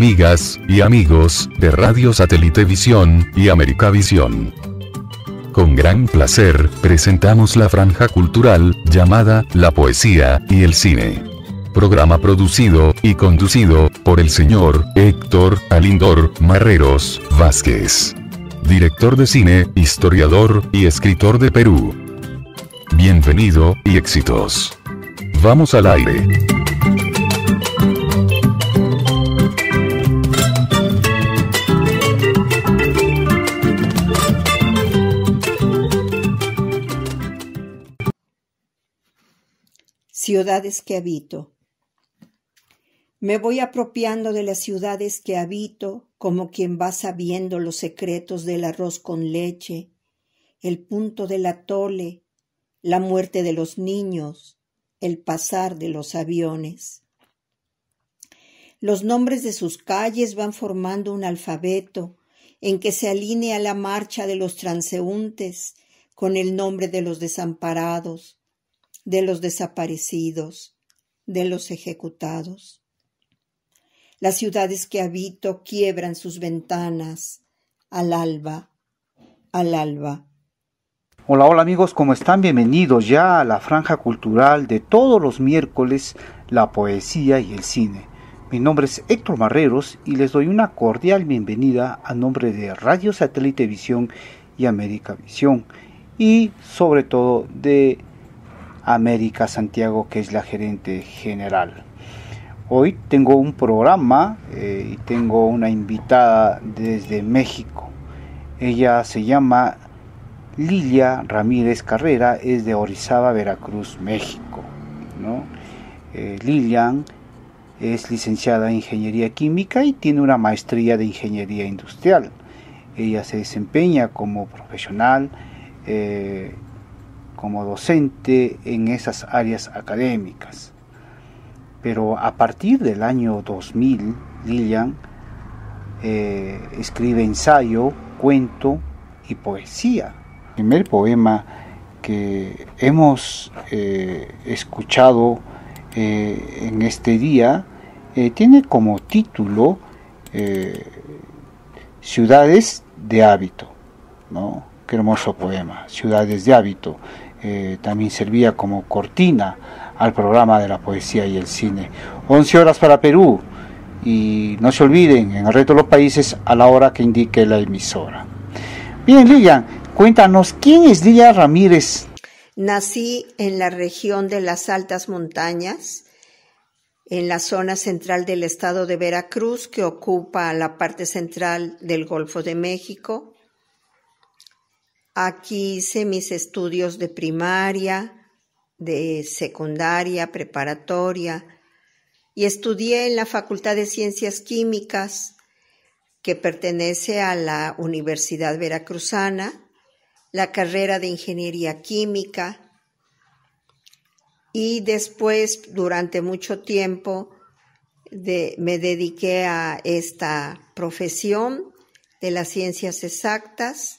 amigas y amigos de Radio Satelitevisión y Americavisión. Con gran placer, presentamos la franja cultural, llamada La Poesía y el Cine. Programa producido y conducido por el señor Héctor Alindor Marreros Vázquez. Director de cine, historiador y escritor de Perú. Bienvenido y éxitos. Vamos al aire. Ciudades que habito. Me voy apropiando de las ciudades que habito como quien va sabiendo los secretos del arroz con leche, el punto del atole, la muerte de los niños, el pasar de los aviones. Los nombres de sus calles van formando un alfabeto en que se alinea la marcha de los transeúntes con el nombre de los desamparados, de los desaparecidos, de los ejecutados. Las ciudades que habito quiebran sus ventanas al alba, al alba. Hola, hola amigos, ¿cómo están? Bienvenidos ya a la franja cultural de todos los miércoles, la poesía y el cine. Mi nombre es Héctor Marreros y les doy una cordial bienvenida a nombre de Radio Satelitevisión y Americavisión y sobre todo de América Santiago, que es la gerente general. Hoy tengo un programa y tengo una invitada desde México. Ella se llama Lilia Ramírez Carrera, es de Orizaba, Veracruz, México, ¿no? Lilian es licenciada en Ingeniería Química y tiene una maestría de Ingeniería Industrial. Ella se desempeña como profesional, como docente en esas áreas académicas. Pero a partir del año 2000, Lilian escribe ensayo, cuento y poesía. El primer poema que hemos escuchado en este día tiene como título Ciudades de hábito, ¿no? Qué hermoso poema, Ciudades de hábito. También servía como cortina al programa de la poesía y el cine. 11 horas para Perú, y no se olviden, en el resto de los países, a la hora que indique la emisora. Bien, Lilian, cuéntanos, ¿quién es Lilia Ramírez? Nací en la región de las altas montañas, en la zona central del estado de Veracruz, que ocupa la parte central del Golfo de México. Aquí hice mis estudios de primaria, de secundaria, preparatoria, y estudié en la Facultad de Ciencias Químicas, que pertenece a la Universidad Veracruzana, la carrera de Ingeniería Química, y después, durante mucho tiempo, me dediqué a esta profesión de las ciencias exactas.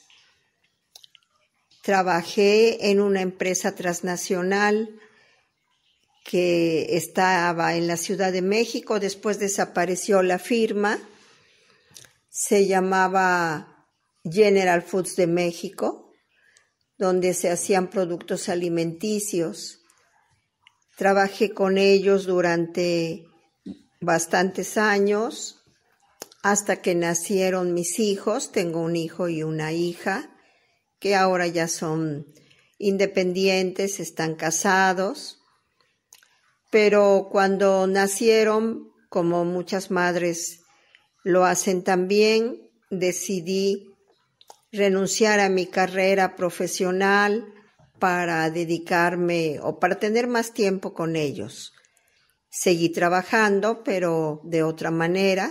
Trabajé en una empresa transnacional que estaba en la Ciudad de México, después desapareció la firma, se llamaba General Foods de México, donde se hacían productos alimenticios. Trabajé con ellos durante bastantes años, hasta que nacieron mis hijos. Tengo un hijo y una hija, que ahora ya son independientes, están casados, pero cuando nacieron, como muchas madres lo hacen también, decidí renunciar a mi carrera profesional para dedicarme o para tener más tiempo con ellos. Seguí trabajando, pero de otra manera,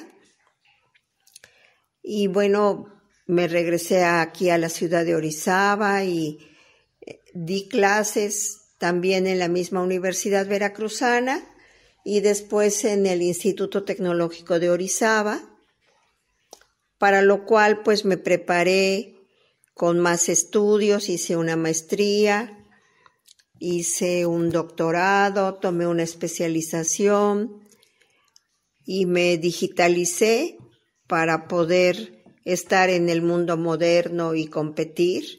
y bueno, me regresé aquí a la ciudad de Orizaba y di clases también en la misma Universidad Veracruzana y después en el Instituto Tecnológico de Orizaba, para lo cual pues me preparé con más estudios, hice una maestría, hice un doctorado, tomé una especialización y me digitalicé para poder estar en el mundo moderno y competir,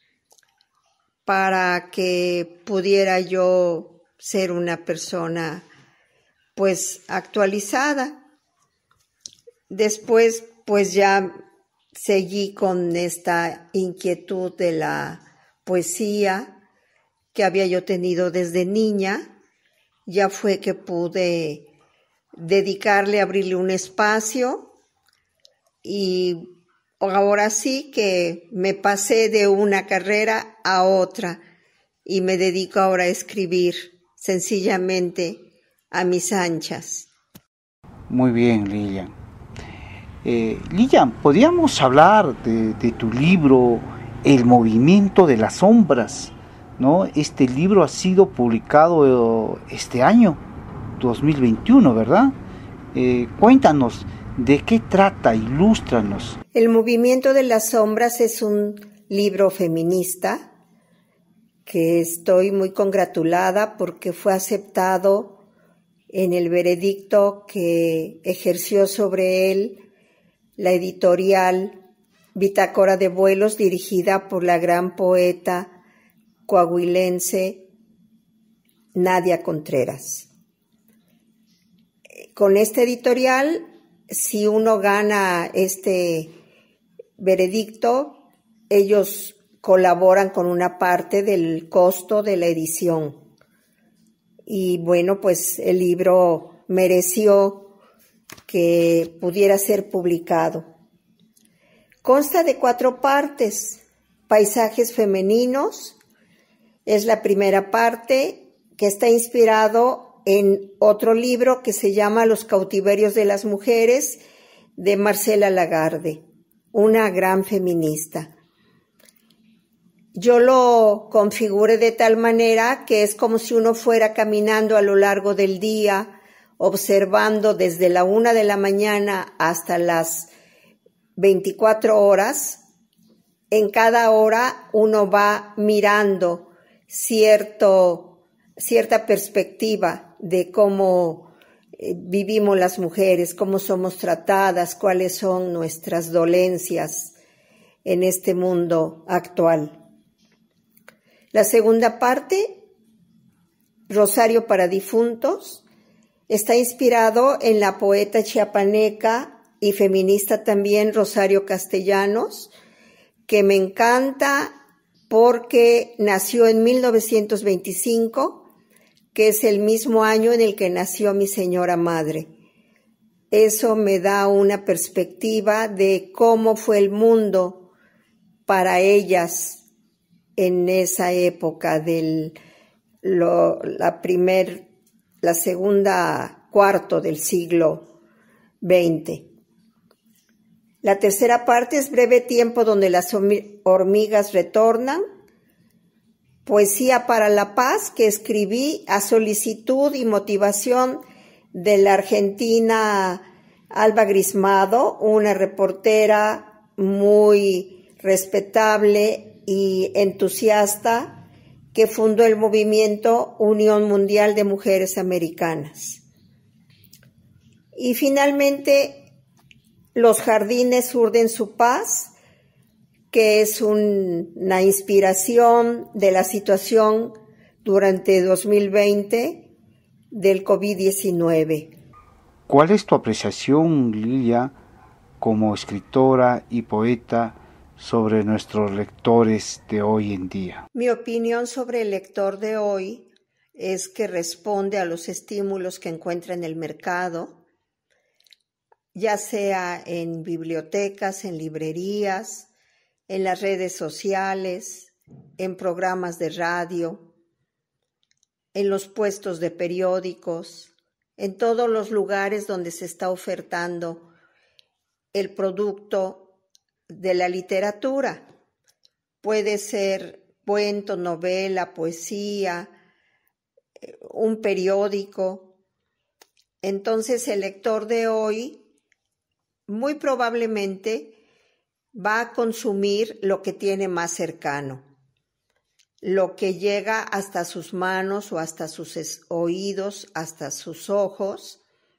para que pudiera yo ser una persona pues actualizada. Después pues ya seguí con esta inquietud de la poesía que había yo tenido desde niña. Ya fue que pude dedicarle, abrirle un espacio, y ahora sí que me pasé de una carrera a otra y me dedico ahora a escribir sencillamente a mis anchas. Muy bien, Lilian. Lilian, ¿podríamos hablar de tu libro El movimiento de las sombras? ¿No? Este libro ha sido publicado este año, 2021, ¿verdad? Cuéntanos, ¿de qué trata? Ilústranos. El movimiento de las sombras es un libro feminista que estoy muy congratulada porque fue aceptado en el veredicto que ejerció sobre él la editorial Bitácora de Vuelos, dirigida por la gran poeta coahuilense Nadia Contreras. Con este editorial, si uno gana este veredicto, ellos colaboran con una parte del costo de la edición. Y bueno, pues el libro mereció que pudiera ser publicado. Consta de 4 partes: paisajes femeninos, es la primera parte, que está inspirado en otro libro que se llama Los cautiverios de las mujeres, de Marcela Lagarde, una gran feminista. Yo lo configuré de tal manera que es como si uno fuera caminando a lo largo del día, observando desde la 1 de la mañana hasta las 24 horas. En cada hora uno va mirando cierta perspectiva de cómo vivimos las mujeres, cómo somos tratadas, cuáles son nuestras dolencias en este mundo actual. La segunda parte, Rosario para difuntos, está inspirado en la poeta chiapaneca y feminista también Rosario Castellanos, que me encanta porque nació en 1925, que es el mismo año en el que nació mi señora madre. Eso me da una perspectiva de cómo fue el mundo para ellas en esa época la segunda cuarto del siglo XX. La tercera parte es Breve tiempo donde las hormigas retornan, poesía para la paz, que escribí a solicitud y motivación de la argentina Alba Grismado, una reportera muy respetable y entusiasta que fundó el movimiento Unión Mundial de Mujeres Americanas. Y finalmente, Los jardines urden su paz, que es una inspiración de la situación durante 2020 del COVID-19. ¿Cuál es tu apreciación, Lilia, como escritora y poeta, sobre nuestros lectores de hoy en día? Mi opinión sobre el lector de hoy es que responde a los estímulos que encuentra en el mercado, ya sea en bibliotecas, en librerías, en las redes sociales, en programas de radio, en los puestos de periódicos, en todos los lugares donde se está ofertando el producto de la literatura. Puede ser cuento, novela, poesía, un periódico. Entonces el lector de hoy muy probablemente va a consumir lo que tiene más cercano, lo que llega hasta sus manos o hasta sus oídos, hasta sus ojos,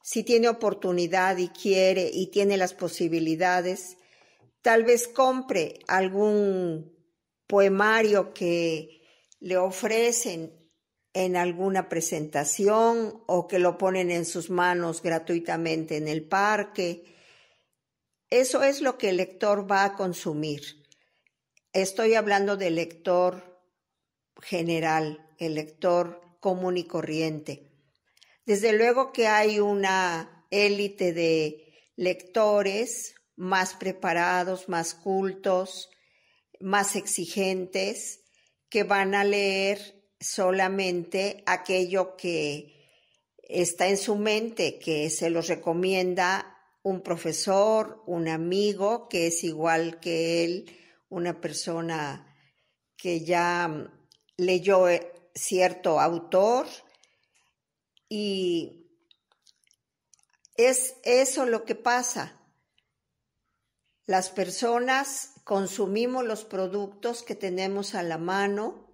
si tiene oportunidad y quiere y tiene las posibilidades, tal vez compre algún poemario que le ofrecen en alguna presentación o que lo ponen en sus manos gratuitamente en el parque. Eso es lo que el lector va a consumir. Estoy hablando del lector general, el lector común y corriente. Desde luego que hay una élite de lectores más preparados, más cultos, más exigentes, que van a leer solamente aquello que está en su mente, que se los recomienda un profesor, un amigo que es igual que él, una persona que ya leyó cierto autor, y es eso lo que pasa. Las personas consumimos los productos que tenemos a la mano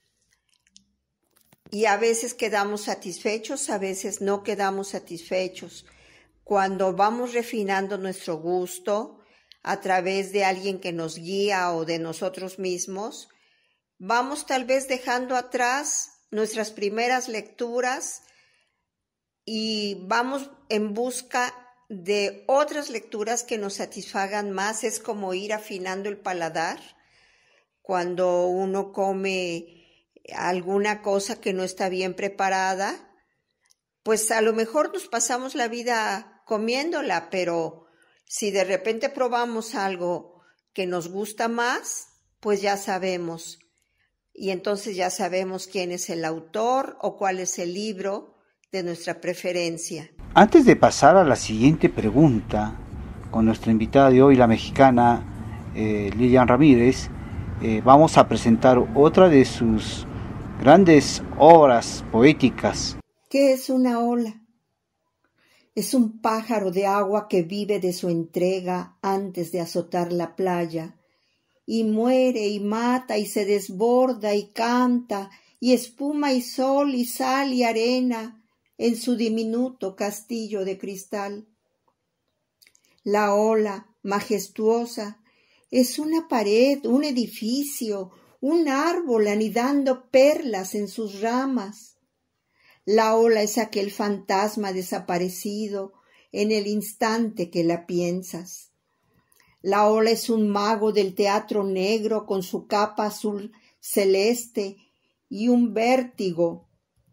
y a veces quedamos satisfechos, a veces no quedamos satisfechos. Cuando vamos refinando nuestro gusto a través de alguien que nos guía o de nosotros mismos, vamos tal vez dejando atrás nuestras primeras lecturas y vamos en busca de otras lecturas que nos satisfagan más. Es como ir afinando el paladar. Cuando uno come alguna cosa que no está bien preparada, pues a lo mejor nos pasamos la vida comiéndola, pero si de repente probamos algo que nos gusta más, pues ya sabemos. Y entonces ya sabemos quién es el autor o cuál es el libro de nuestra preferencia. Antes de pasar a la siguiente pregunta, con nuestra invitada de hoy, la mexicana Lilian Ramírez, vamos a presentar otra de sus grandes obras poéticas. ¿Qué es una ola? Es un pájaro de agua que vive de su entrega antes de azotar la playa, y muere y mata y se desborda y canta, y espuma y sol y sal y arena en su diminuto castillo de cristal. La ola, majestuosa, es una pared, un edificio, un árbol anidando perlas en sus ramas. La ola es aquel fantasma desaparecido en el instante que la piensas. La ola es un mago del teatro negro con su capa azul celeste y un vértigo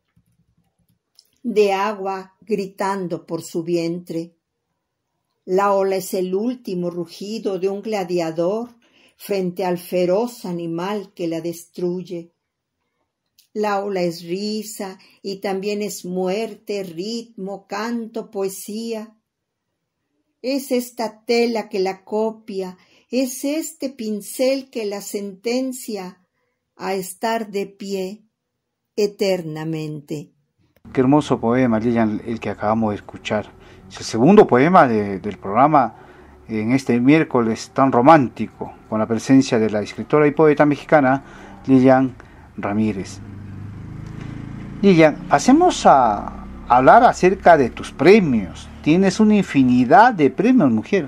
de agua gritando por su vientre. La ola es el último rugido de un gladiador frente al feroz animal que la destruye. La ola es risa y también es muerte, ritmo, canto, poesía. Es esta tela que la copia, es este pincel que la sentencia a estar de pie eternamente. Qué hermoso poema, Lilian, el que acabamos de escuchar. Es el segundo poema del programa en este miércoles tan romántico, con la presencia de la escritora y poeta mexicana Lilian Ramírez. Lilian, pasemos a hablar acerca de tus premios. Tienes una infinidad de premios, mujer.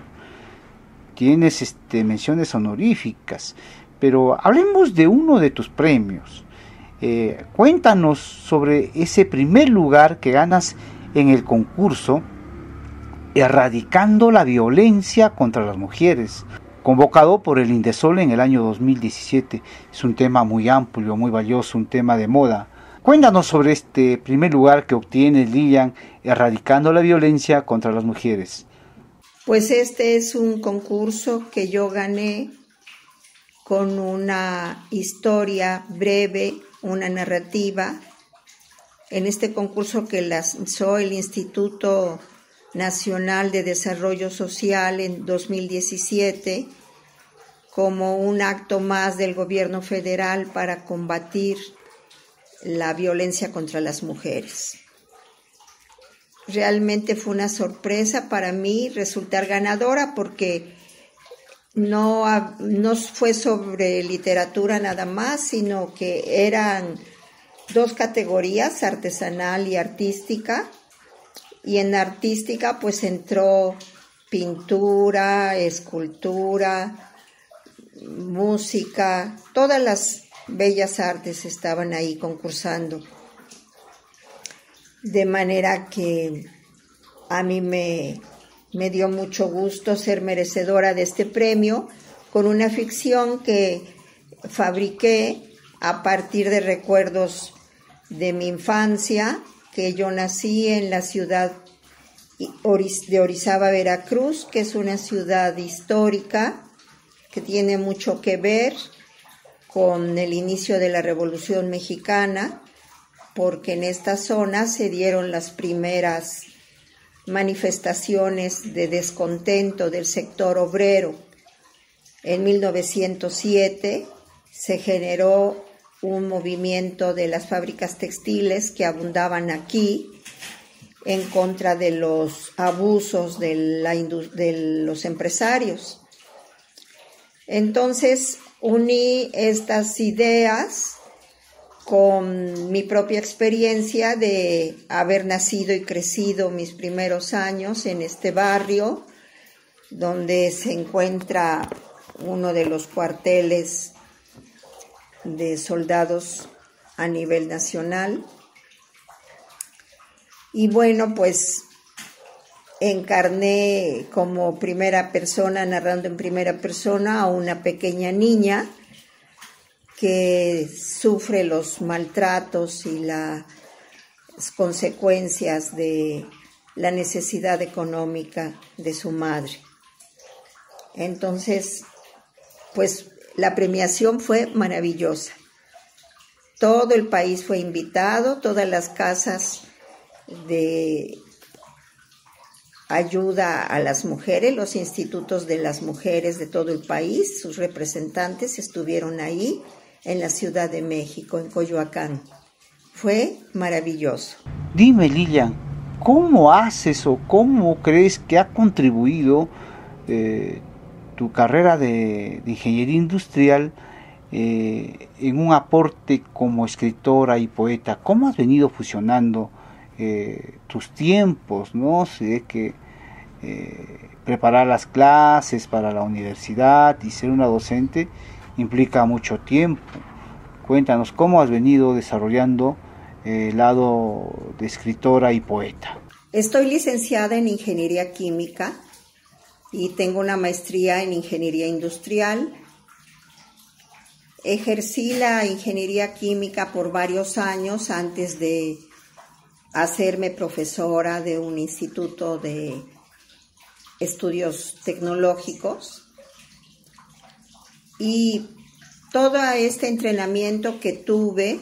Tienes menciones honoríficas, pero hablemos de uno de tus premios. Cuéntanos sobre ese primer lugar que ganas en el concurso Erradicando la violencia contra las mujeres, convocado por el Indesol en el año 2017. Es un tema muy amplio, muy valioso, un tema de moda. Cuéntanos sobre este primer lugar que obtiene Lilian Erradicando la violencia contra las mujeres. Pues este es un concurso que yo gané con una historia breve, una narrativa. En este concurso que lanzó el Instituto Nacional de Desarrollo Social en 2017, como un acto más del gobierno federal para combatir la violencia contra las mujeres. Realmente fue una sorpresa para mí resultar ganadora, porque no fue sobre literatura nada más, sino que eran dos categorías, artesanal y artística. y en artística pues entró pintura, escultura, música, todas las bellas artes estaban ahí concursando. De manera que a mí me dio mucho gusto ser merecedora de este premio con una ficción que fabriqué a partir de recuerdos de mi infancia, que yo nací en la ciudad de Orizaba, Veracruz, que es una ciudad histórica que tiene mucho que ver con el inicio de la Revolución Mexicana, porque en esta zona se dieron las primeras manifestaciones de descontento del sector obrero. En 1907 se generó un movimiento de las fábricas textiles que abundaban aquí en contra de los abusos de los empresarios. Entonces uní estas ideas con mi propia experiencia de haber nacido y crecido mis primeros años en este barrio, donde se encuentra uno de los cuarteles de soldados a nivel nacional. Y bueno, pues encarné como primera persona, narrando en primera persona, a una pequeña niña que sufre los maltratos y las consecuencias de la necesidad económica de su madre. Entonces, pues la premiación fue maravillosa. Todo el país fue invitado, todas las casas de ayuda a las mujeres, los institutos de las mujeres de todo el país, sus representantes estuvieron ahí en la Ciudad de México, en Coyoacán. Fue maravilloso. Dime, Lilian, ¿cómo haces o cómo crees que ha contribuido tu carrera de ingeniería industrial en un aporte como escritora y poeta? ¿Cómo has venido fusionando tus tiempos, ¿no? Sé que preparar las clases para la universidad y ser una docente implica mucho tiempo. Cuéntanos, ¿cómo has venido desarrollando el lado de escritora y poeta? Estoy licenciada en Ingeniería Química y tengo una maestría en Ingeniería Industrial. Ejercí la Ingeniería Química por varios años antes de hacerme profesora de un instituto de estudios tecnológicos. Y todo este entrenamiento que tuve,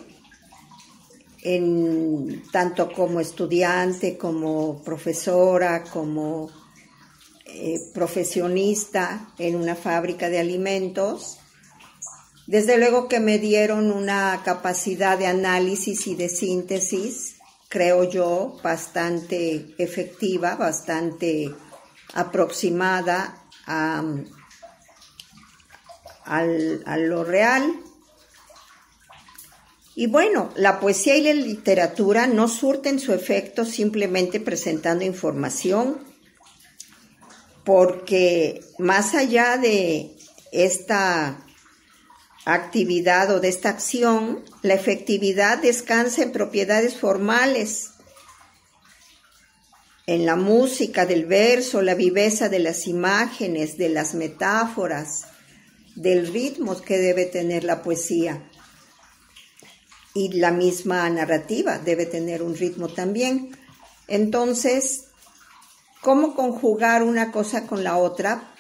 tanto como estudiante, como profesora, como profesionista en una fábrica de alimentos, desde luego que me dieron una capacidad de análisis y de síntesis, creo yo, bastante efectiva, bastante aproximada a lo real. Y bueno, la poesía y la literatura no surten su efecto simplemente presentando información, porque más allá de esta actividad o de esta acción, la efectividad descansa en propiedades formales, en la música del verso, la viveza de las imágenes, de las metáforas, del ritmo que debe tener la poesía. Y la misma narrativa debe tener un ritmo también. Entonces, ¿cómo conjugar una cosa con la otra?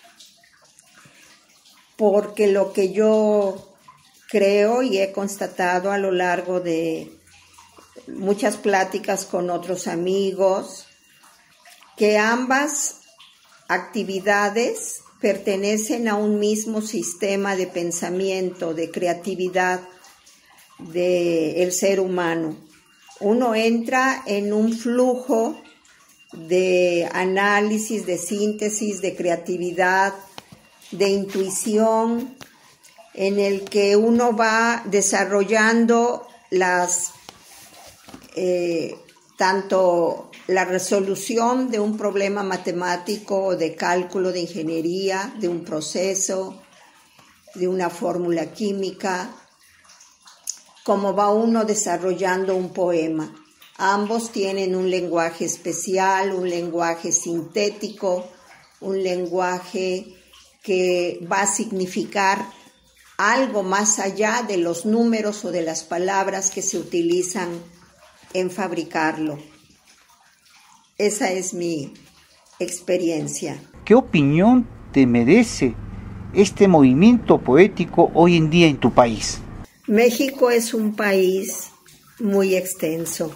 Porque lo que yo creo y he constatado a lo largo de muchas pláticas con otros amigos, que ambas actividades pertenecen a un mismo sistema de pensamiento, de creatividad del ser humano. Uno entra en un flujo de análisis, de síntesis, de creatividad, de intuición, en el que uno va desarrollando las tanto la resolución de un problema matemático, de cálculo, de ingeniería, de un proceso, de una fórmula química, como va uno desarrollando un poema. Ambos tienen un lenguaje especial, un lenguaje sintético, un lenguaje que va a significar algo más allá de los números o de las palabras que se utilizan en fabricarlo. Esa es mi experiencia. ¿Qué opinión te merece este movimiento poético hoy en día en tu país? México es un país muy extenso.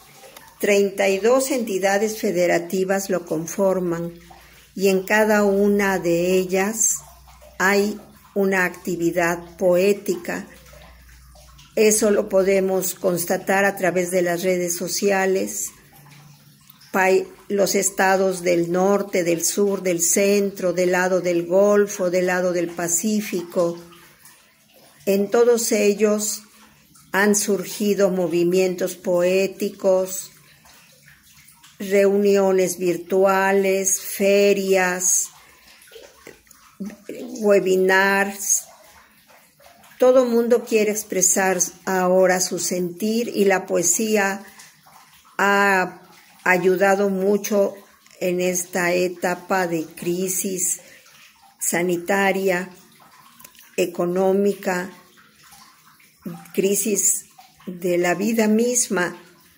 32 entidades federativas lo conforman y en cada una de ellas hay una actividad poética. Eso lo podemos constatar a través de las redes sociales. Los estados del norte, del sur, del centro, del lado del Golfo, del lado del Pacífico, en todos ellos han surgido movimientos poéticos, reuniones virtuales, ferias, webinars. Todo mundo quiere expresar ahora su sentir y la poesía ha ayudado mucho en esta etapa de crisis sanitaria, económica, crisis de la vida misma.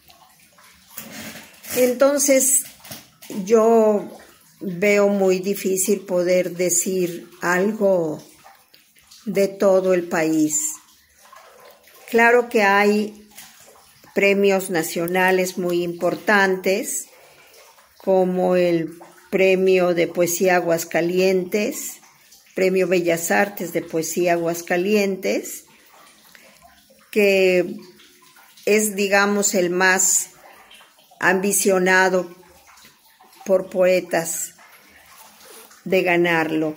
Entonces, yo veo muy difícil poder decir algo de todo el país. Claro que hay premios nacionales muy importantes, como el Premio de Poesía Aguascalientes, Premio Bellas Artes de Poesía Aguascalientes, que es, digamos, el más ambicionado por poetas de ganarlo.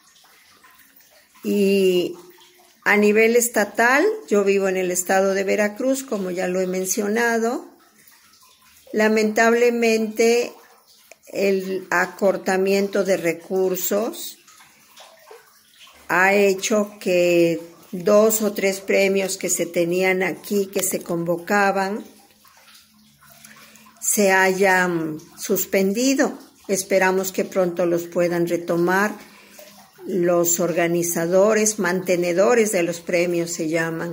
Y a nivel estatal, yo vivo en el estado de Veracruz, como ya lo he mencionado. Lamentablemente, el acortamiento de recursos ha hecho que 2 o 3 premios que se tenían aquí, que se convocaban, se hayan suspendido. Esperamos que pronto los puedan retomar. Los organizadores, mantenedores de los premios se llaman.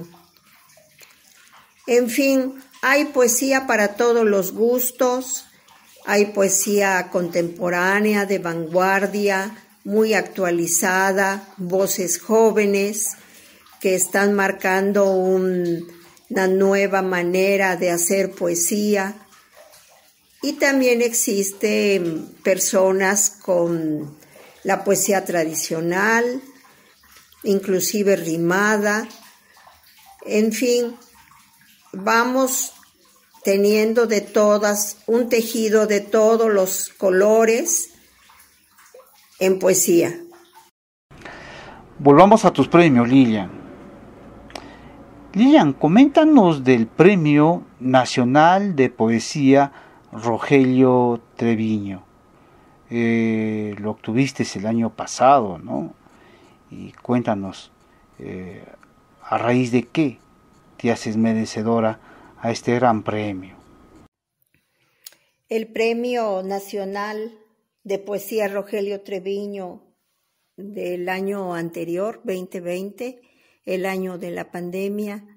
En fin, hay poesía para todos los gustos, hay poesía contemporánea, de vanguardia, muy actualizada, voces jóvenes que están marcando una nueva manera de hacer poesía. Y también existen personas con la poesía tradicional, inclusive rimada. En fin, vamos teniendo de todas, un tejido de todos los colores en poesía. Volvamos a tus premios, Lilian. Lilian, coméntanos del Premio Nacional de Poesía Rogelio Treviño. Lo obtuviste el año pasado, ¿no? Y cuéntanos, ¿a raíz de qué te haces merecedora a este gran premio? El Premio Nacional de Poesía Rogelio Treviño del año anterior, 2020, el año de la pandemia,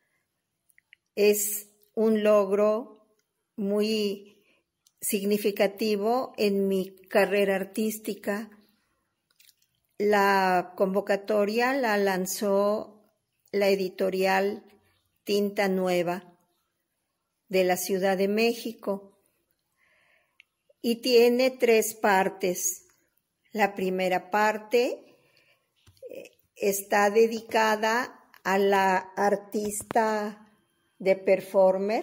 es un logro muy significativo en mi carrera artística. La convocatoria la lanzó la editorial Tinta Nueva de la Ciudad de México y tiene 3 partes. La primera parte está dedicada a la artista de performer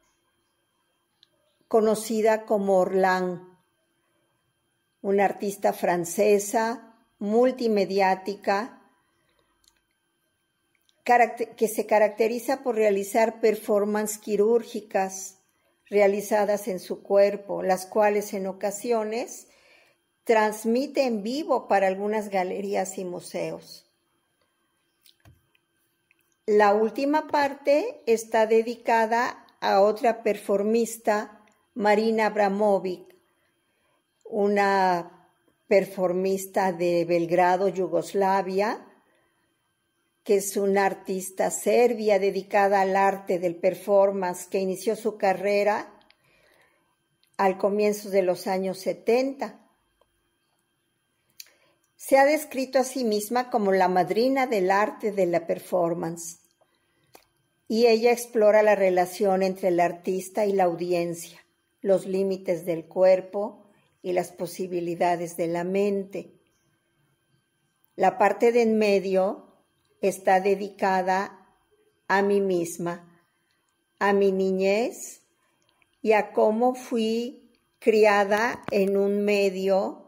conocida como Orlan, una artista francesa multimediática que se caracteriza por realizar performances quirúrgicas realizadas en su cuerpo, las cuales en ocasiones transmite en vivo para algunas galerías y museos. La última parte está dedicada a otra performista, Marina Abramovic, una performista de Belgrado, Yugoslavia, que es una artista serbia dedicada al arte del performance, que inició su carrera al comienzo de los años 70. Se ha descrito a sí misma como la madrina del arte de la performance, y ella explora la relación entre el artista y la audiencia, los límites del cuerpo y las posibilidades de la mente. La parte de en medio está dedicada a mí misma, a mi niñez y a cómo fui criada en un medio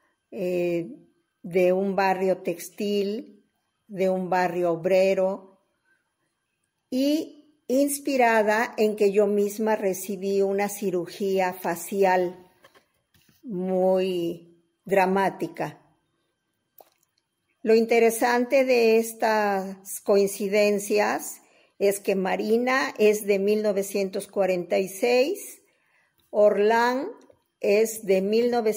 de un barrio textil, de un barrio obrero, y inspirada en que yo misma recibí una cirugía facial muy dramática. Lo interesante de estas coincidencias es que Marina es de 1946, Orlán es de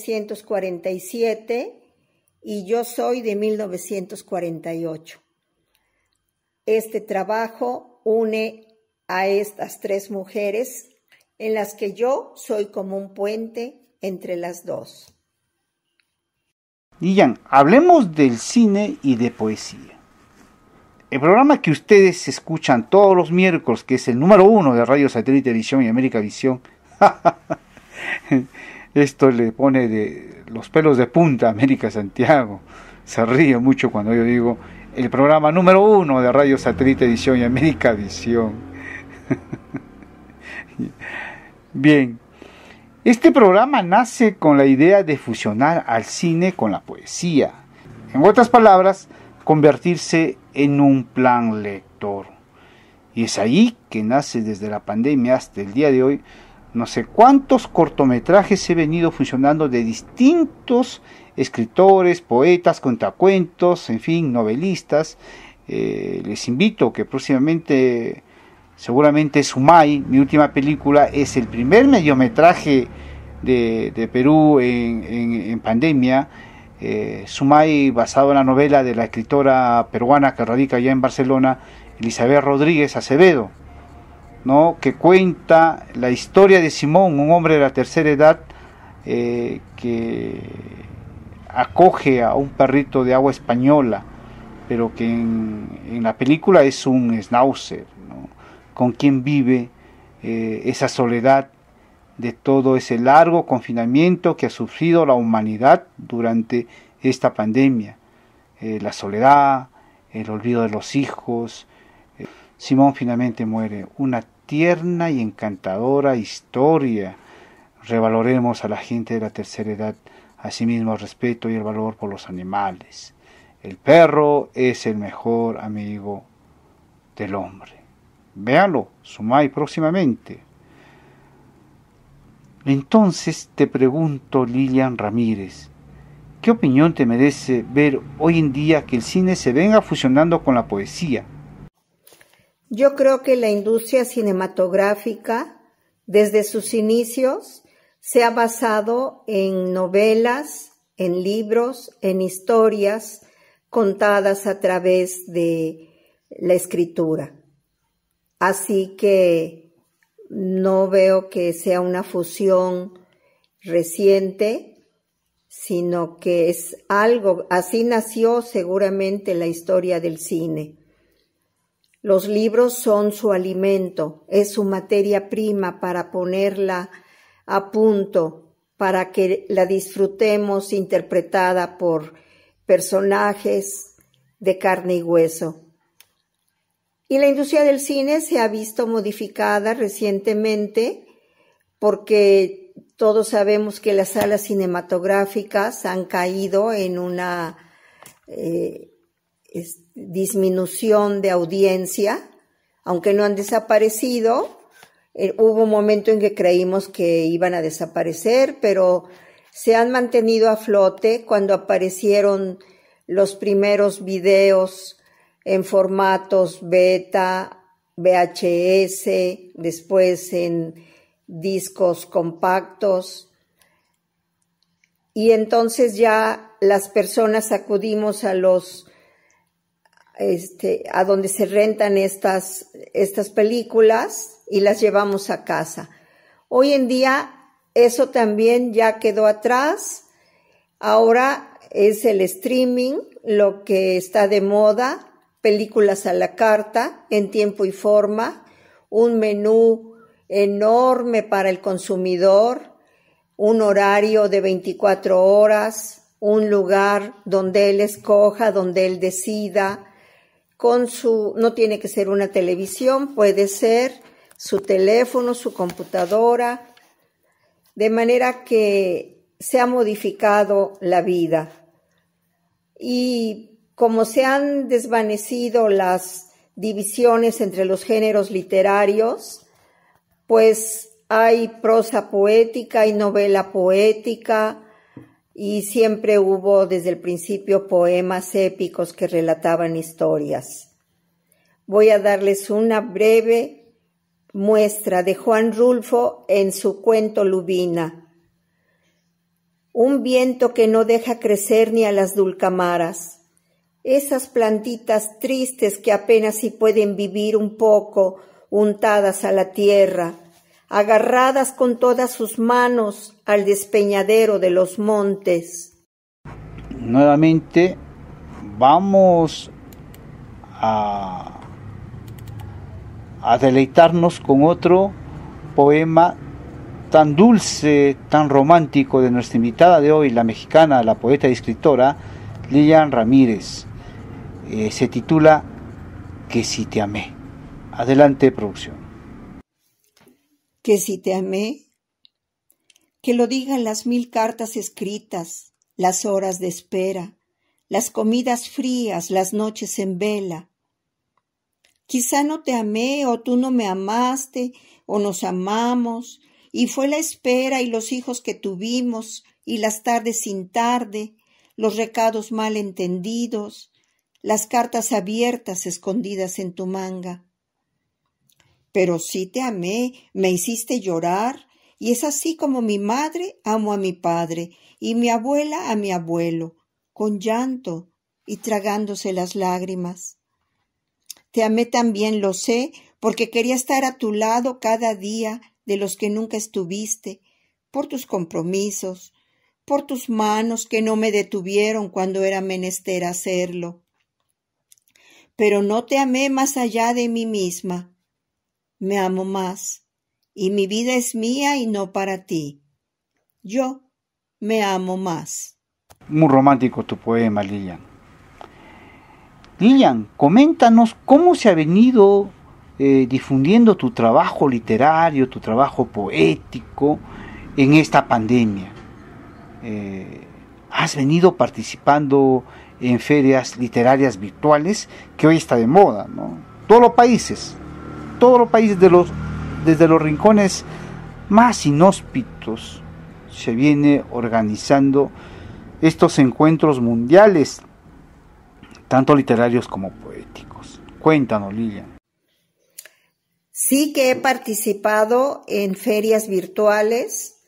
1947 y yo soy de 1948. Este trabajo une a estas tres mujeres en las que yo soy como un puente entre las dos. Lilian, hablemos del cine y de poesía. El programa que ustedes escuchan todos los miércoles, que es el número 1 de Radio Satélite Visión y América Visión, esto le pone de los pelos de punta a América Santiago. Se ríe mucho cuando yo digo el programa número 1 de Radio Satélite Visión y América Visión. Bien. Este programa nace con la idea de fusionar al cine con la poesía. En otras palabras, convertirse en un plan lector. Y es ahí que nace desde la pandemia hasta el día de hoy, no sé cuántos cortometrajes he venido funcionando de distintos escritores, poetas, cuentacuentos, en fin, novelistas. Les invito que próximamente, seguramente Sumay, mi última película, es el primer mediometraje de Perú en pandemia. Sumay, basado en la novela de la escritora peruana que radica allá en Barcelona, Elizabeth Rodríguez Acevedo, ¿no? Que cuenta la historia de Simón, un hombre de la tercera edad que acoge a un perrito de agua española, pero que en la película es un schnauzer, ¿no? Con quien vive esa soledad de todo ese largo confinamiento que ha sufrido la humanidad durante esta pandemia. La soledad, el olvido de los hijos. Simón finalmente muere. Una tierna y encantadora historia. Revaloremos a la gente de la tercera edad, asimismo el respeto y el valor por los animales. El perro es el mejor amigo del hombre. Véalo, Sumay, próximamente. Entonces te pregunto, Lilian Ramírez, ¿qué opinión te merece ver hoy en día que el cine se venga fusionando con la poesía? Yo creo que la industria cinematográfica, desde sus inicios, se ha basado en novelas, en libros, en historias contadas a través de la escritura. Así que no veo que sea una fusión reciente, sino que es algo, así nació seguramente la historia del cine. Los libros son su alimento, es su materia prima para ponerla a punto, para que la disfrutemos interpretada por personajes de carne y hueso. Y la industria del cine se ha visto modificada recientemente porque todos sabemos que las salas cinematográficas han caído en una disminución de audiencia, aunque no han desaparecido, Hubo un momento en que creímos que iban a desaparecer, pero se han mantenido a flote. Cuando aparecieron los primeros videos en formatos beta, VHS, después en discos compactos. Y entonces ya las personas acudimos a a donde se rentan estas películas y las llevamos a casa. Hoy en día eso también ya quedó atrás. Ahora es el streaming lo que está de moda, películas a la carta, en tiempo y forma, un menú enorme para el consumidor, un horario de 24 horas, un lugar donde él escoja, donde él decida, no tiene que ser una televisión, puede ser su teléfono, su computadora, de manera que se ha modificado la vida. Y como se han desvanecido las divisiones entre los géneros literarios, pues hay prosa poética, hay novela poética, y siempre hubo desde el principio poemas épicos que relataban historias. Voy a darles una breve muestra de Juan Rulfo en su cuento Lubina. Un viento que no deja crecer ni a las dulcamaras, esas plantitas tristes que apenas si pueden vivir un poco untadas a la tierra, agarradas con todas sus manos al despeñadero de los montes. Nuevamente vamos a deleitarnos con otro poema tan dulce, tan romántico de nuestra invitada de hoy, la mexicana, la poeta y escritora Lilian Ramírez. Se titula Que si te amé. Adelante, producción. Que si te amé, que lo digan las 1000 cartas escritas, las horas de espera, las comidas frías, las noches en vela. Quizá no te amé o tú no me amaste o nos amamos y fue la espera y los hijos que tuvimos y las tardes sin tarde, los recados mal entendidos, las cartas abiertas escondidas en tu manga. Pero sí te amé, me hiciste llorar, y es así como mi madre amo a mi padre, y mi abuela a mi abuelo, con llanto y tragándose las lágrimas. Te amé también, lo sé, porque quería estar a tu lado cada día de los que nunca estuviste, por tus compromisos, por tus manos que no me detuvieron cuando era menester hacerlo. Pero no te amé más allá de mí misma. Me amo más, y mi vida es mía y no para ti. Yo me amo más. Muy romántico tu poema, Lilian. Lilian, coméntanos cómo se ha venido difundiendo tu trabajo literario, tu trabajo poético en esta pandemia. Has venido participando en ferias literarias virtuales, que hoy está de moda, ¿no? Todos los países desde los rincones más inhóspitos se viene organizando estos encuentros mundiales, tanto literarios como poéticos. Cuéntanos, Lilian. Sí que he participado en ferias virtuales,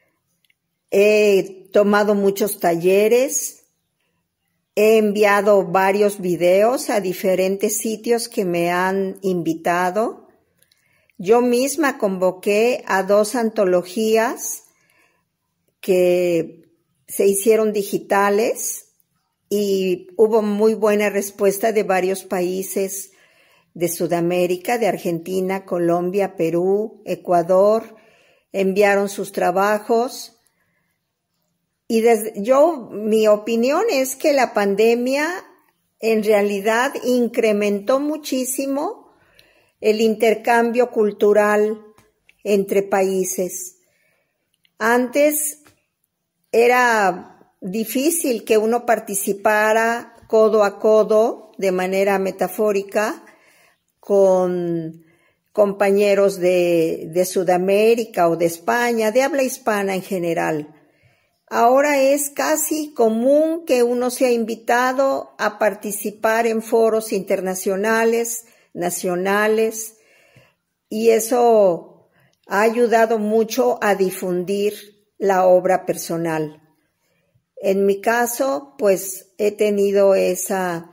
he tomado muchos talleres, he enviado varios videos a diferentes sitios que me han invitado. Yo misma convoqué a 2 antologías que se hicieron digitales y hubo muy buena respuesta de varios países de Sudamérica, de Argentina, Colombia, Perú, Ecuador. Enviaron sus trabajos. Y mi opinión es que la pandemia en realidad incrementó muchísimo el intercambio cultural entre países. Antes era difícil que uno participara codo a codo, de manera metafórica, con compañeros de Sudamérica o de España, de habla hispana en general. Ahora es casi común que uno sea invitado a participar en foros internacionales, nacionales, y eso ha ayudado mucho a difundir la obra personal. En mi caso, pues he tenido esa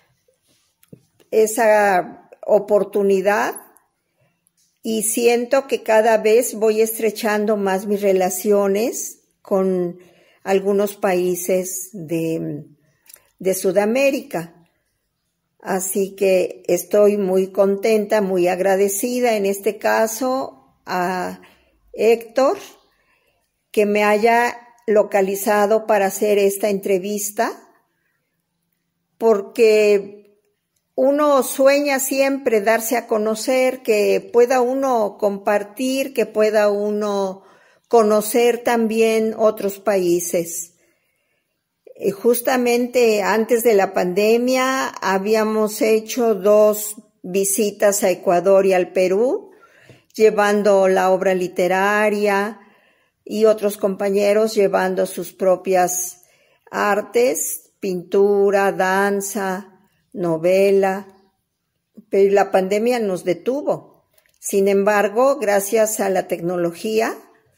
oportunidad y siento que cada vez voy estrechando más mis relaciones con algunos países de Sudamérica. Así que estoy muy contenta, muy agradecida en este caso a Héctor que me haya localizado para hacer esta entrevista, porque uno sueña siempre darse a conocer, que pueda uno compartir, que pueda uno conocer también otros países. Justamente antes de la pandemia habíamos hecho 2 visitas a Ecuador y al Perú, llevando la obra literaria y otros compañeros llevando sus propias artes, pintura, danza, novela, pero la pandemia nos detuvo. Sin embargo, gracias a la tecnología,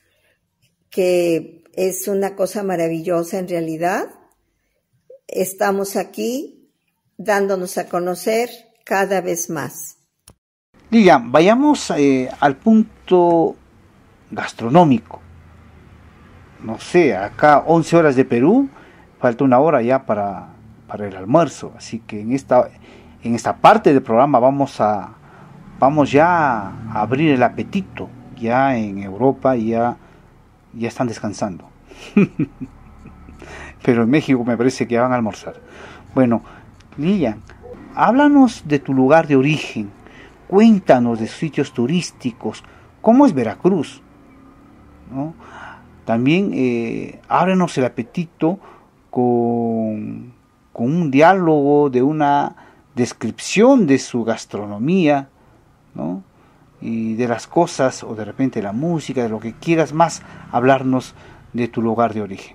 que es una cosa maravillosa en realidad, estamos aquí dándonos a conocer cada vez más. Lilian, vayamos al punto gastronómico. No sé, acá 11 horas de Perú, falta 1 hora ya para el almuerzo, así que en esta parte del programa vamos ya a abrir el apetito. Ya en Europa ya están descansando. Pero en México me parece que van a almorzar. Bueno, Lilian, háblanos de tu lugar de origen, cuéntanos de sitios turísticos, ¿cómo es Veracruz? ¿No? También ábrenos el apetito con un diálogo, de una descripción de su gastronomía, ¿no? Y de las cosas, o de repente la música, de lo que quieras más hablarnos de tu lugar de origen.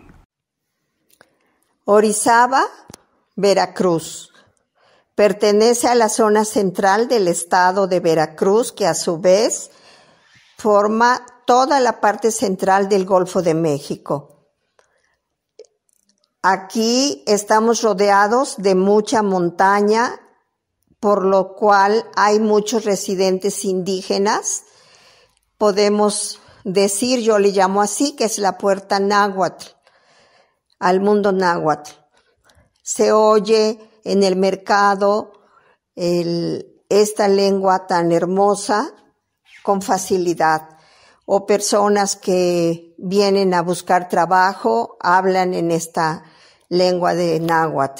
Orizaba, Veracruz. Pertenece a la zona central del estado de Veracruz, que a su vez forma toda la parte central del Golfo de México. Aquí estamos rodeados de mucha montaña, por lo cual hay muchos residentes indígenas. Podemos decir, yo le llamo así, que es la puerta náhuatl, al mundo náhuatl. Se oye en el mercado esta lengua tan hermosa con facilidad. O personas que vienen a buscar trabajo hablan en esta lengua de náhuatl.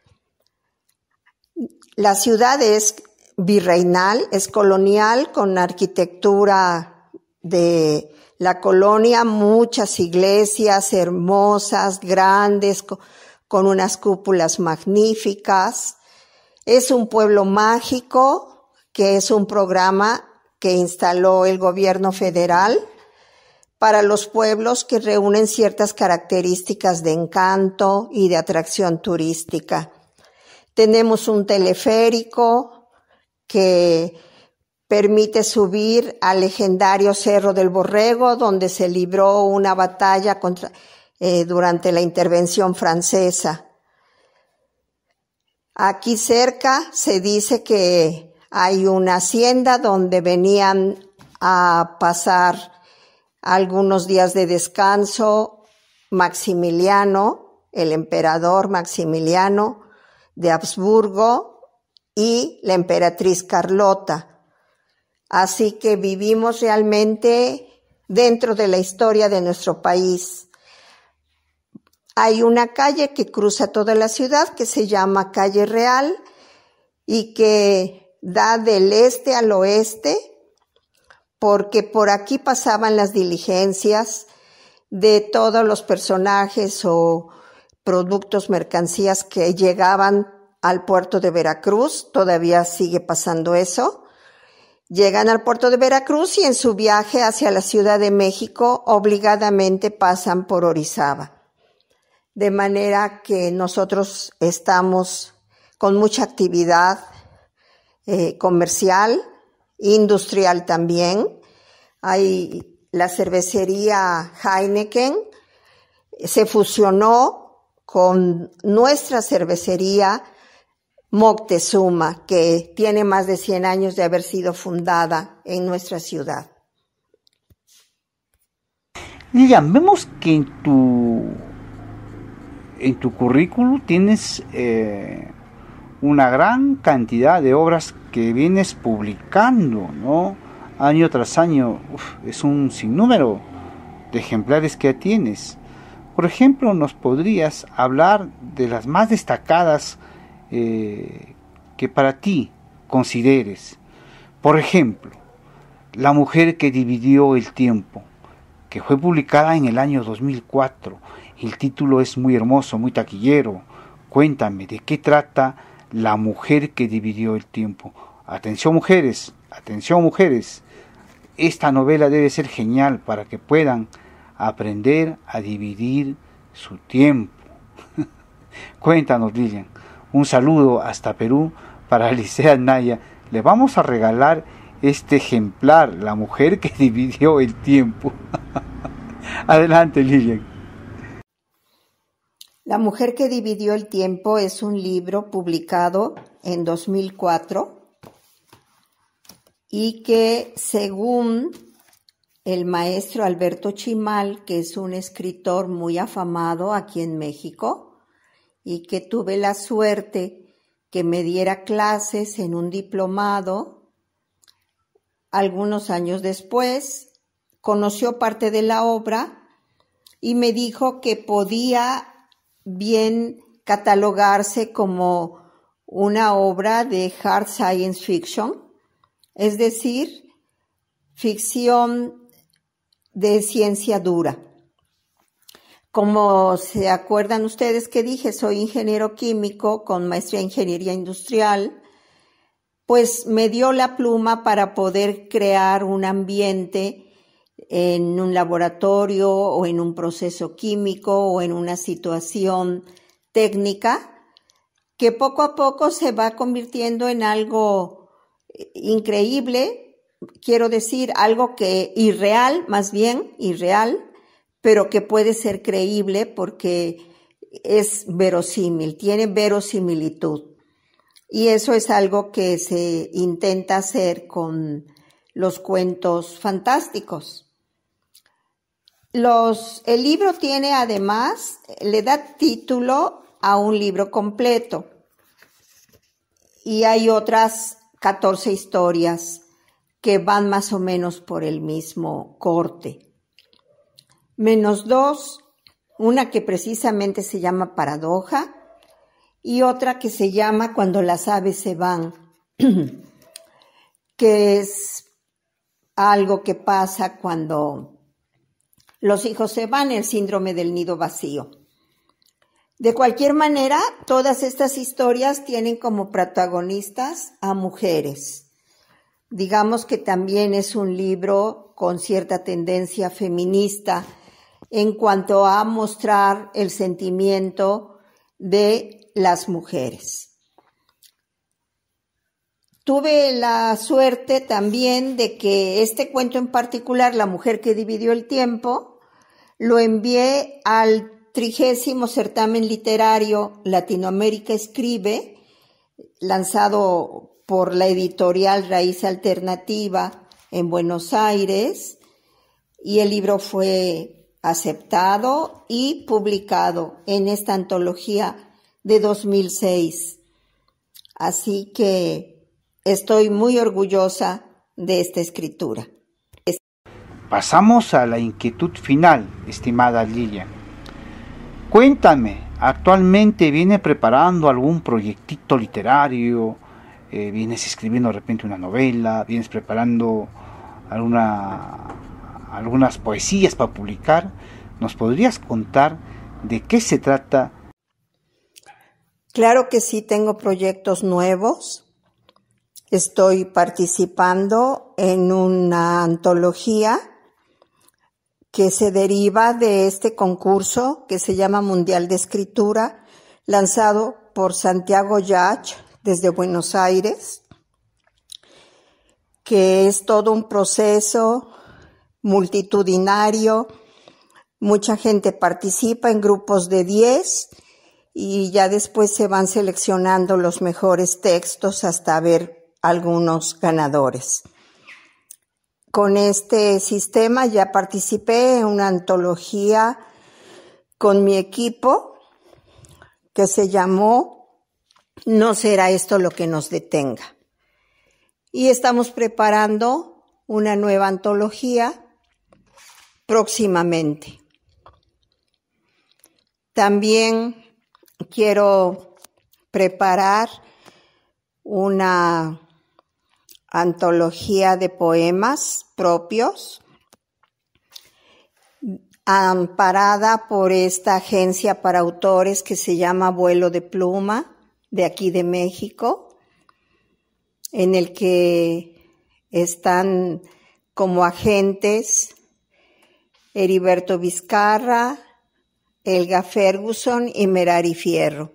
La ciudad es virreinal, es colonial, con arquitectura de la colonia, muchas iglesias hermosas, grandes, con unas cúpulas magníficas. Es un pueblo mágico, que es un programa que instaló el gobierno federal para los pueblos que reúnen ciertas características de encanto y de atracción turística. Tenemos un teleférico que permite subir al legendario Cerro del Borrego, donde se libró una batalla durante la intervención francesa. Aquí cerca se dice que hay una hacienda donde venían a pasar algunos días de descanso Maximiliano, el emperador Maximiliano de Habsburgo y la emperatriz Carlota. Así que vivimos realmente dentro de la historia de nuestro país. Hay una calle que cruza toda la ciudad que se llama Calle Real y que da del este al oeste, porque por aquí pasaban las diligencias de todos los personajes o productos, mercancías que llegaban al puerto de Veracruz. Todavía sigue pasando eso. Llegan al puerto de Veracruz y en su viaje hacia la Ciudad de México obligadamente pasan por Orizaba. De manera que nosotros estamos con mucha actividad comercial, industrial también. Hay la cervecería Heineken, se fusionó con nuestra cervecería Moctezuma, que tiene más de 100 años de haber sido fundada en nuestra ciudad. Lilian, vemos que en tu currículum tienes una gran cantidad de obras que vienes publicando, ¿no? Año tras año. Es un sinnúmero de ejemplares que ya tienes. Por ejemplo, ¿nos podrías hablar de las más destacadas que para ti consideres? Por ejemplo, La mujer que dividió el tiempo, que fue publicada en el año 2004. El título es muy hermoso, muy taquillero. Cuéntame, ¿de qué trata La mujer que dividió el tiempo? Atención mujeres, esta novela debe ser genial para que puedan aprender a dividir su tiempo. Cuéntanos, Lilian. Un saludo hasta Perú para Licea Naya. Le vamos a regalar este ejemplar, La mujer que dividió el tiempo. Adelante, Lilian. La mujer que dividió el tiempo es un libro publicado en 2004 y que, según el maestro Alberto Chimal, que es un escritor muy afamado aquí en México, y que tuve la suerte que me diera clases en un diplomado, algunos años después, conoció parte de la obra y me dijo que podía bien catalogarse como una obra de hard science fiction, es decir, ficción de ciencia dura. Como se acuerdan ustedes que dije, soy ingeniero químico con maestría en ingeniería industrial, pues me dio la pluma para poder crear un ambiente en un laboratorio o en un proceso químico o en una situación técnica que poco a poco se va convirtiendo en algo increíble, quiero decir, algo que irreal, pero que puede ser creíble porque es verosímil, tiene verosimilitud. Y eso es algo que se intenta hacer con los cuentos fantásticos. El libro tiene además, le da título a un libro completo y hay otras 14 historias que van más o menos por el mismo corte. Menos 2, una que precisamente se llama Paradoja y otra que se llama Cuando las aves se van, que es algo que pasa cuando los hijos se van, el síndrome del nido vacío. De cualquier manera, todas estas historias tienen como protagonistas a mujeres. Digamos que también es un libro con cierta tendencia feminista en cuanto a mostrar el sentimiento de las mujeres. Tuve la suerte también de que este cuento en particular, La mujer que dividió el tiempo, lo envié al 30º certamen literario Latinoamérica Escribe, lanzado por la editorial Raíz Alternativa en Buenos Aires, y el libro fue aceptado y publicado en esta antología de 2006. Así que estoy muy orgullosa de esta escritura. Pasamos a la inquietud final, estimada Lilian. Cuéntame, ¿actualmente viene preparando algún proyectito literario? ¿Vienes escribiendo de repente una novela? ¿Vienes preparando algunas poesías para publicar? ¿Nos podrías contar de qué se trata? Claro que sí, tengo proyectos nuevos. estoy participando en una antología que se deriva de este concurso que se llama Mundial de Escritura, lanzado por Santiago Yach desde Buenos Aires, que es todo un proceso multitudinario. Mucha gente participa en grupos de 10 y ya después se van seleccionando los mejores textos hasta ver algunos ganadores. Con este sistema ya participé en una antología con mi equipo que se llamó No será esto lo que nos detenga. Y estamos preparando una nueva antología próximamente. También quiero preparar una antología de poemas propios, amparada por esta agencia para autores que se llama Vuelo de Pluma, de aquí de México, en el que están como agentes Heriberto Vizcarra, Elga Ferguson y Merari Fierro.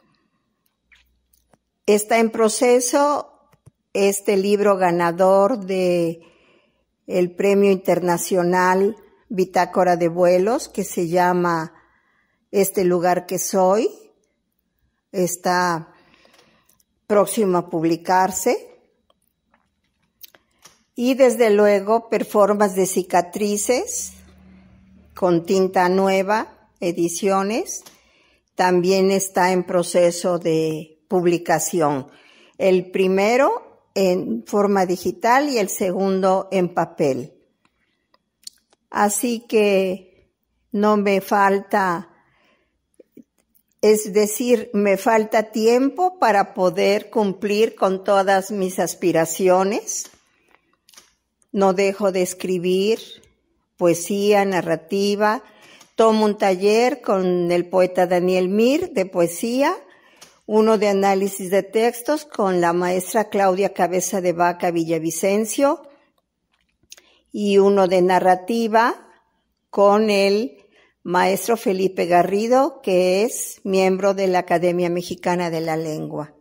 Está en proceso este libro ganador de el Premio Internacional Bitácora de Vuelos, que se llama Este lugar que soy. Está próximo a publicarse. Y desde luego Performance de Cicatrices con tinta nueva, ediciones, también está en proceso de publicación. El primero en forma digital y el segundo en papel. Así que no me falta, es decir, me falta tiempo para poder cumplir con todas mis aspiraciones. No dejo de escribir poesía, narrativa. Tomo un taller con el poeta Daniel Mir de poesía, uno de análisis de textos con la maestra Claudia Cabeza de Vaca Villavicencio y uno de narrativa con el maestro Felipe Garrido, que es miembro de la Academia Mexicana de la Lengua.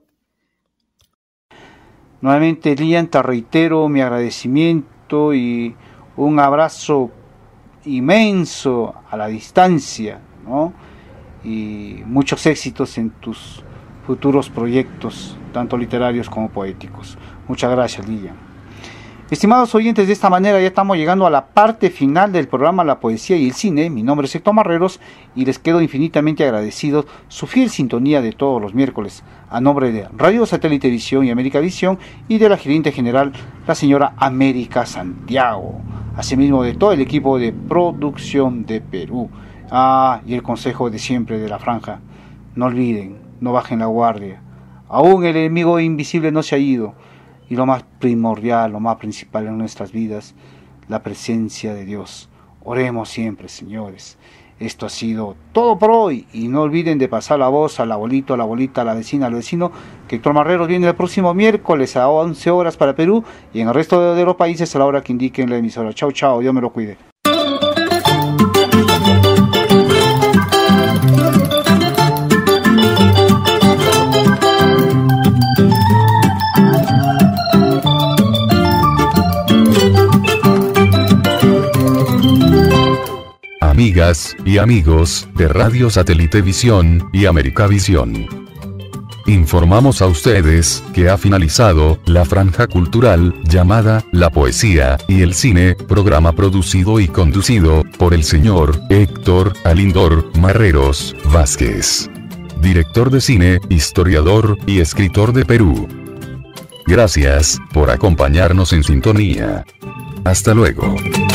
Nuevamente, Lilian, te reitero mi agradecimiento y un abrazo inmenso a la distancia, ¿no? Y muchos éxitos en tus futuros proyectos, tanto literarios como poéticos. Muchas gracias, Lilian. Estimados oyentes, de esta manera ya estamos llegando a la parte final del programa La Poesía y el Cine. Mi nombre es Héctor Marreros y les quedo infinitamente agradecido su fiel sintonía de todos los miércoles, a nombre de Radio Satélite Visión y América Visión y de la gerente general, la señora América Santiago, asimismo de todo el equipo de producción de Perú. Y el consejo de siempre de la franja: no olviden, no bajen la guardia, aún el enemigo invisible no se ha ido, y lo más primordial, lo más principal en nuestras vidas, la presencia de Dios. Oremos siempre, señores. Esto ha sido todo por hoy, y no olviden de pasar la voz al abuelito, a la abuelita, a la vecina, al vecino, que Héctor Marreros viene el próximo miércoles a 11 horas para Perú, y en el resto de los países a la hora que indiquen la emisora. Chao, chao, Dios me lo cuide. Amigas y amigos de Radio Satélite Visión y América Visión, informamos a ustedes que ha finalizado la franja cultural llamada La Poesía y el Cine, programa producido y conducido por el señor Héctor Alindor Marreros Vázquez, director de cine, historiador y escritor de Perú. Gracias por acompañarnos en sintonía. Hasta luego.